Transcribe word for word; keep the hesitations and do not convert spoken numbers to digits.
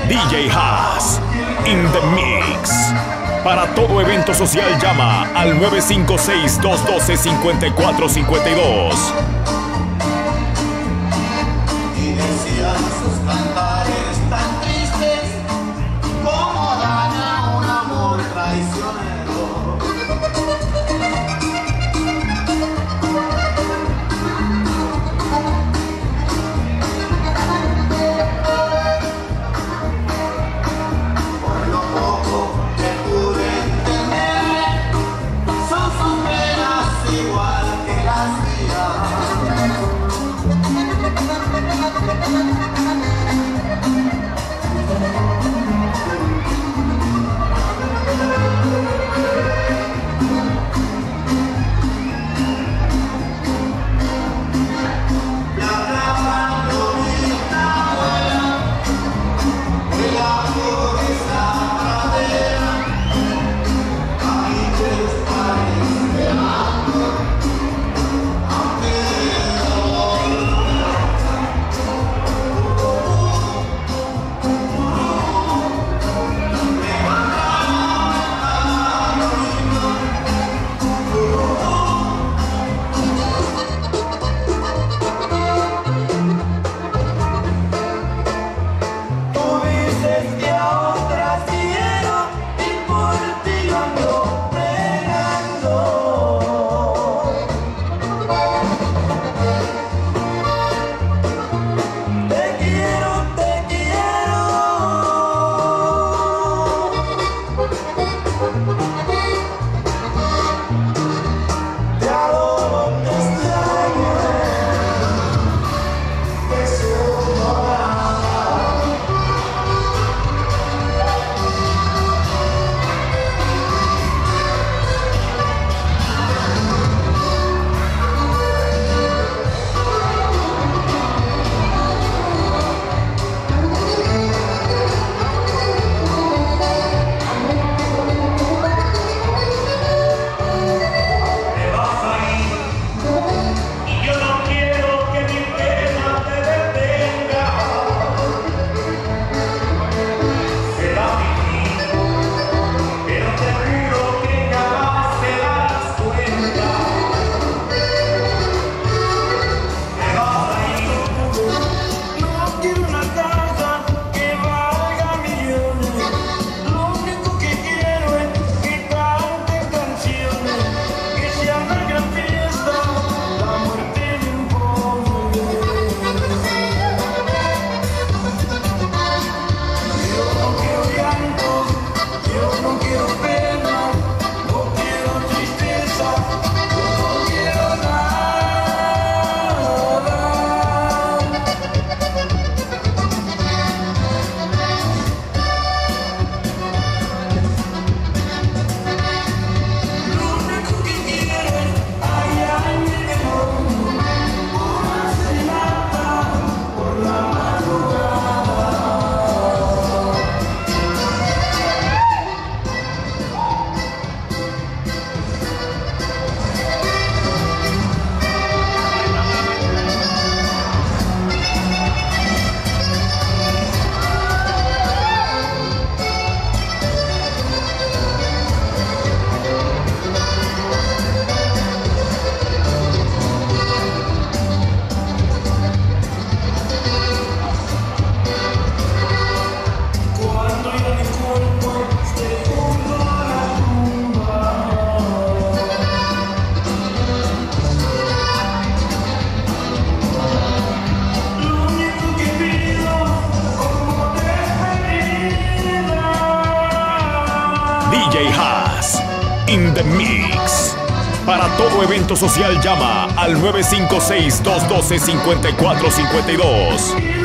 D J Haas, in the mix. Para todo evento social llama al nueve cinco seis, dos uno dos, cinco cuatro cinco dos. Y decían sus cantares tan tristes, como daña un amor traicionero. D J Haas, in the mix. Para todo evento social llama al nueve cinco seis, dos uno dos, cinco cuatro cinco dos.